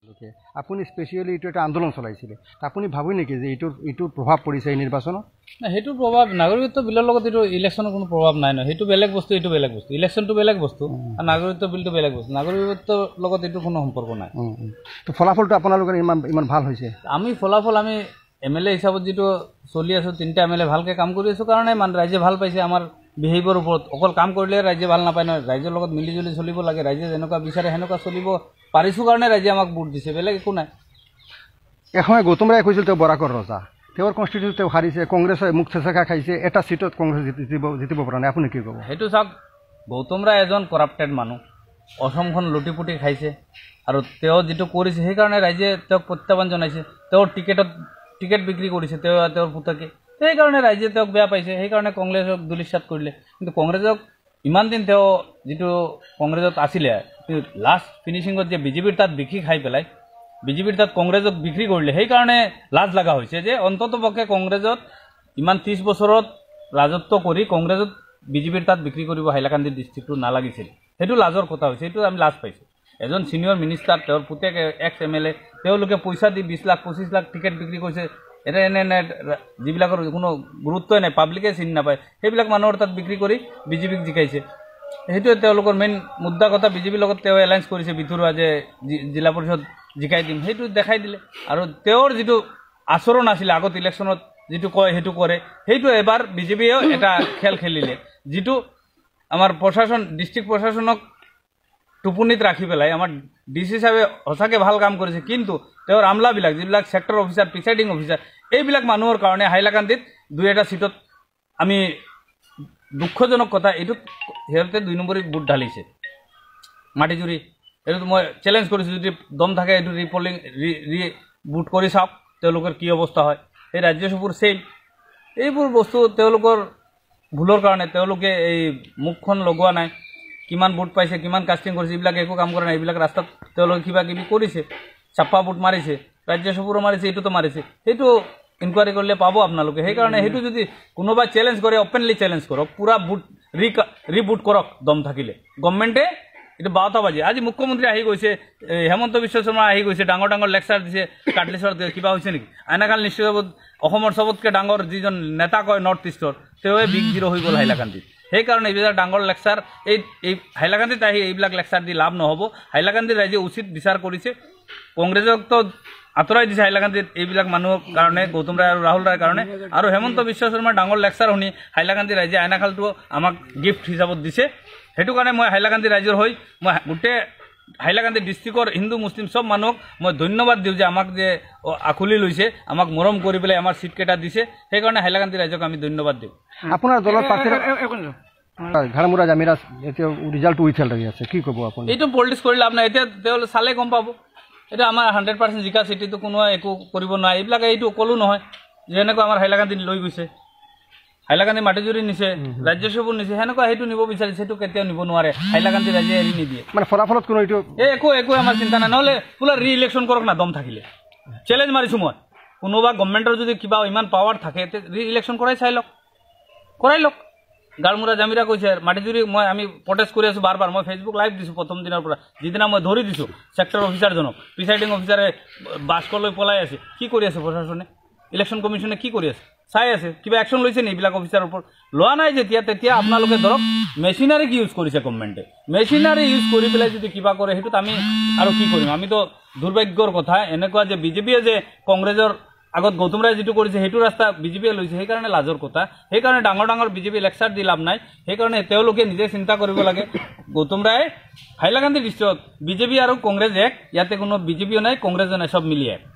আপুনি স্পেচিয়েলি এইটো এটা আন্দোলন চলাইছিলে আপুনি ভাবে নেকি যে এইটোৰ প্ৰভাৱ পৰিছে এই নিৰ্বাচনত না সেইটো প্ৰভাৱ নাগৰিকত্ব বিলৰ লগত এইটো ইলেকশ্যনৰ কোনো প্ৰভাৱ নাই ন সেইটো বেলেগ বস্তু এইটো বেলেগ বস্তু ইলেকশ্যনটো বেলেগ বস্তু আৰু নাগৰিকত্ব বিলটো বেলেগ বস্তু নাগৰিকত্বৰ লগত এইটো কোনো সম্পৰ্ক নাই তো ফলাফলটো আপোনালোকৰ ইমান ভাল হৈছে আমি ফলাফল আমি MLA হিচাপত যেটো চলি আছো তিনটা MLA ভালকে কাম কৰি আছো কাৰণে ৰাইজে ভাল পাইছে আমাৰ বিহেভিয়ৰ ওপৰত অকল কাম কৰিলে ৰাইজে ভাল নাপায় ন ৰাইজৰ লগত মিলিজুলি চলিব লাগে ৰাইজে যেনেকুৱা বিচাৰে সেনেকুৱা চলিব পাৰিছো কাৰণে ৰাইজে আমাক ভোট দিছে বেলেগ একো নাই এখন গৌতম ৰায় কৈছিল তেওঁ বৰাকৰ ৰজা তেওঁৰ কনষ্টিটিউশ্যন তেওঁ হাৰিছে কংগ্ৰেছে মুখ চেচেকা খাইছে এটা সিটত কংগ্ৰেছ জিতিব পৰা নাই আপুনি কি ক'ব সেইটো চাওক গৌতম ৰায় এজন কৰাপ্টেড মানুহ অসমখন লুটিপুটি খাইছে আৰু তেওঁ যেটো কৰিছে সেই কাৰণে ৰাইজে তেওঁক প্ৰত্যাহ্বান জনাইছে তেওঁৰ টিকেট বিক্ৰী কৰিছে তেওঁৰ পুতকে সেই কাৰণে ৰাইজে তেওঁক বেয়া পাইছে সেই কাৰণে কংগ্ৰেছক দুলিশাত কৰিলে কিন্তু কংগ্ৰেছক ইমান দিন তেওঁ যেটো কংগ্ৰেছত আছিলে লাষ্ট ফিনিশিঙত যে বিজেপিৰ তাত বিক্ৰী খাই পেলাই বিজেপিৰ তাত কংগ্ৰেছক বিক্ৰী কৰিলে সেই কাৰণে লাজ লগা হৈছে যে অন্ততপক্ষে কংগ্ৰেছত ইমান 30 বছৰত ৰাজত্ব কৰি কংগ্ৰেছত বিজেপিৰ তাত বিক্ৰী কৰিব হাইলাকান্দি ডিস্ট্ৰিক্টটো নালাগিছিল সেইটো লাজৰ কথা হৈছে সেইটো আমি লাজ পাইছো এজন সিনিয়ৰ মিনিষ্টাৰ তেওঁৰ পুতেক এক্স MLA তেওঁলোকে পইচা দি 20 লাখ 25 লাখ টিকেট বিক্ৰী কৰিছে এটা এনে যিবিলাকৰ কোনো গুৰুত্বই নাই পাব্লিকে চিনি নাপায় সেইবিলাক মানুহৰ তাত বিক্ৰী কৰি বিজেপিক জিকাইছে সেইটোৱে তেওঁলোকৰ মেইন মুদ্দা কথা বিজেপিৰ লগত তেওঁ এলায়েন্স কৰিছে বিথুৰুৱা যে জিলা পৰিষদ জিকাই দিম সেইটো দেখাই দিলে আৰু তেওঁৰ যেটো আচৰণ আছিল আগত ইলেকশ্যনত যেটো কয় সেইটো কৰে সেইটো এবাৰ বিজেপিয়েও এটা খেল খেলিলে যেটো আমাৰ প্ৰশাসন ডিস্ট্ৰিক্ট প্ৰশাসনক টুপনিত ৰাখি পেলাই আমাৰ ডিসি সাহেবে হসাকে ভাল কাম কৰিছে কিন্তু তেওঁৰ আমলাবিলাক যিবিলাক সেক্টৰ অফিচাৰ প্ৰিসাইডিং অফিচাৰ এইবিলাক মানুহৰ কাৰণে হাইলাকান্দিত দুই এটা সিটত আমি দুঃখজনক কথা এইটো হেৰতে 2 নম্বৰী বুট ঢালিছে মাটিজুৰি এইটো মই চ্যালেঞ্জ কৰিছো যদি দম থাকে এইটো ৰিপলিং বুট কৰি চাওক তেওঁলোকৰ কি অৱস্থা হয় এই ৰাজ্যসভাৰ সেল এইবোৰ বস্তু তেওঁলোকৰ ভুলৰ কাৰণে তেওঁলোকে এই মুখখন লগোৱা নাই কিমান বুট পাইছে কিমান কাস্টিং কৰিছে এইবিলাক একো কাম কৰা নাই এইবিলাক ৰাস্তাত তেওঁলোকে কিবা কিবি কৰিছে চাপা বুট মাৰিছে ৰাজ্যসভাৰ মাৰিছে এইটো তো মাৰিছে সেইটো ইনকুৱাৰি কৰিলে পাব আপোনালোকে সেই কাৰণে সেইটো যদি কোনোবা চ্যালেঞ্জ কৰে ওপেনলি চ্যালেঞ্জ কৰক পুৰা বুট ৰিবুট কৰক দম থাকিলে গভৰ্নমেন্টে এটা 12টা বাজে আজি মুখ্যমন্ত্ৰী আহি গৈছে হেমন্ত বিশ্ব শৰ্মা আহি গৈছে ডাঙৰ লেকচাৰ দিছে কাটলিছৰ কিবা হৈছে নেকি আইনাকাল নিশ্চয় অসমৰ সবতকে ডাঙৰ যিজন নেতা কয় নৰ্থ ইষ্টৰ তেৱে বিগ জিৰো হৈ গ'ল হাইলাকান্দিত সেই কাৰণে এইবিলাক ডাঙৰ লেকচাৰ এই হাইলাকান্দিত আহি এইবিলাক লেকচাৰ দি লাভ নহব হাইলাকান্দিৰ ৰাইজে উচিত বিচাৰ কৰিছে কংগ্ৰেছক তো আতৰাই দিছে হাইলাকান্দিত এইবিলাক মানুহৰ কাৰণে গৌতম ৰায় আৰু ৰাহুল ৰায়ৰ কাৰণে আৰু হেমন্ত বিশ্ব শৰ্মাৰ ডাঙৰ লেকচাৰ শুনি হাইলাকান্দি ৰাইজে আইনাখালটো আমাক গিফ্ট হিচাপত দিছে সেইটো কাৰণে মই হাইলাকান্দি ৰাইজৰ হৈ মই গোটেই হাইলাকান্দি ডিস্ট্ৰিক্টৰ হিন্দু মুছলিম সব মানুহক মই ধন্যবাদ দিওঁ যে আমাক যে আকুলি লৈছে আমাক মৰম কৰি পেলাই আমাৰ সিট কেটা দিছে সেই কাৰণে হাইলাকান্দি ৰাইজক আমি ধন্যবাদ দিওঁ আপোনাৰ দলৰ প্ৰাৰ্থী ঘাড়মুৰা জামিৰাজ এতিয়া ৰিজাল্ট উইথেল লাগি আছে কি ক'ব আপুনি এইটো পলিটিক্স কৰিলে আপোনাৰ এতিয়া তেওঁ চালে গম পাব এটা আমাৰ 100% জিকা সিটিটো কোনো একো কৰিব নোৱাৰে এইবিলাক এইটো কলো নহয় যেনেকৈ আমাৰ হাইলাকান্দি লৈ গৈছে হাইলাকান্দি মাটিজুৰি নিছে ৰাজ্যসভাৰ নিছে হেনেকুৱা সেইটো নিব বিচাৰিছে সেইটো কেতিয়াও নিব নোৱাৰে হাইলাকান্দি ৰাজ্যে এৰি নিদিয়ে মানে ফলাফলত কোনো এইটো একো আমাৰ চিন্তা নাই নহলে পুৰা ৰি-ইলেকশ্যন কৰক না দম থাকিলে চ্যালেঞ্জ মাৰিছো মই কোনোবা গভৰ্নমেন্টৰ যদি কিবা ইমান পাৱাৰ থাকে ৰি-ইলেকশ্যন কৰাই লওক গালমুৰা জামিৰা কৈছে মাটিজুৰি মই আমি প্ৰটেষ্ট কৰি আছো বাৰ মই ফেসবুক লাইভ দিছো প্ৰথম দিনৰ পৰা যিদিনা মই ধৰি দিছো সেক্টৰ অফিচাৰজনক প্ৰিসাইডিং অফিচাৰে বাস্কলৈ পলাই আছে কি কৰি আছে প্ৰশাসনে ইলেকশ্যন কমিশনে কি কৰি আছে চাই আছে কিবা একশন লৈছে নি এইবিলাক অফিচাৰৰ ওপৰত লোৱা নাই তেতিয়া আপোনালোকে ধৰক মেচিনাৰী কি ইউজ কৰিছে গভৰ্নমেন্টে মেচিনাৰী ইউজ কৰি পেলাই যদি কিবা কৰে সেইটোত আমি আৰু কি কৰিম আমি তো দুৰ্ভাগ্যৰ কথা এনেকুৱা যে বিজেপিয়ে যে কংগ্ৰেছৰ আগত গৌতম ৰায় যেটো কৰিছে সেইটো ৰাস্তা বিজেপিয়ে লৈছে সেই কাৰণে লাজৰ কথা সেই কাৰণে ডাঙৰ বিজেপি লেকচাৰ দি লাভ নাই সেই কাৰণে তেওঁলোকে নিজে চিন্তা কৰিব লাগে গৌতম ৰায় হাইলাকান্দি ডিস্ট্ৰিক্টত বিজেপি আৰু কংগ্ৰেছ এক ইয়াতে কোনো বিজেপিও নাই কংগ্ৰেছও নাই সব মিলি এক